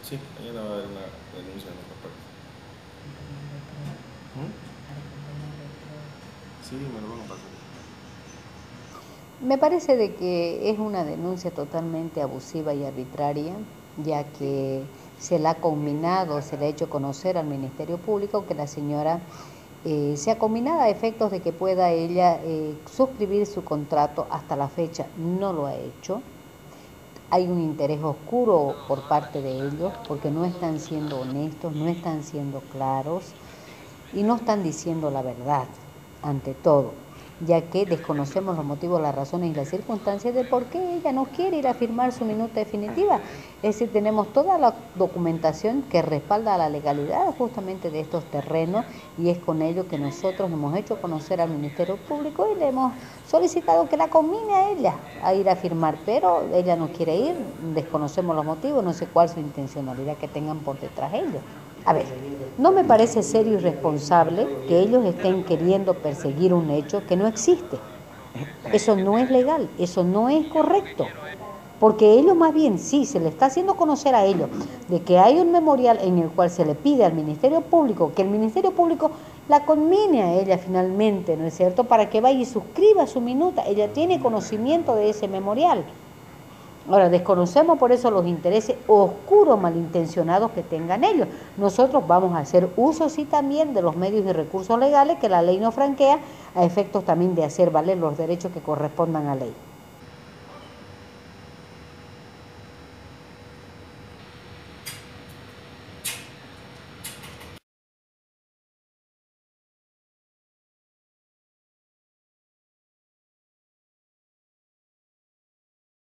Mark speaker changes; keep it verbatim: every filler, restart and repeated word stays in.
Speaker 1: Sí, mañana va a haber una denuncia de nuestra parte. ¿Mm? Sí, me lo van a pasar.
Speaker 2: Me parece de que es una denuncia totalmente abusiva y arbitraria, ya que se la ha combinado, se le ha hecho conocer al Ministerio Público que la señora eh, sea combinada a efectos de que pueda ella eh, suscribir su contrato. Hasta la fecha no lo ha hecho. Hay un interés oscuro por parte de ellos porque no están siendo honestos, no están siendo claros y no están diciendo la verdad ante todo, ya que desconocemos los motivos, las razones y las circunstancias de por qué ella no quiere ir a firmar su minuta definitiva. Es decir, tenemos toda la documentación que respalda la legalidad justamente de estos terrenos y es con ello que nosotros hemos hecho conocer al Ministerio Público y le hemos solicitado que la combine a ella a ir a firmar, pero ella no quiere ir, desconocemos los motivos, no sé cuál es su intencionalidad que tengan por detrás ellos. A ver, no me parece serio y responsable que ellos estén queriendo perseguir un hecho que no existe. Eso no es legal, eso no es correcto. Porque ellos más bien, sí, se le está haciendo conocer a ellos de que hay un memorial en el cual se le pide al Ministerio Público que el Ministerio Público la conmine a ella finalmente, ¿no es cierto?, para que vaya y suscriba su minuta. Ella tiene conocimiento de ese memorial. Ahora, desconocemos por eso los intereses oscuros, malintencionados que tengan ellos. Nosotros vamos a hacer uso, sí, también de los medios y recursos legales que la ley nos franquea, a efectos también de hacer valer los derechos que correspondan a ley.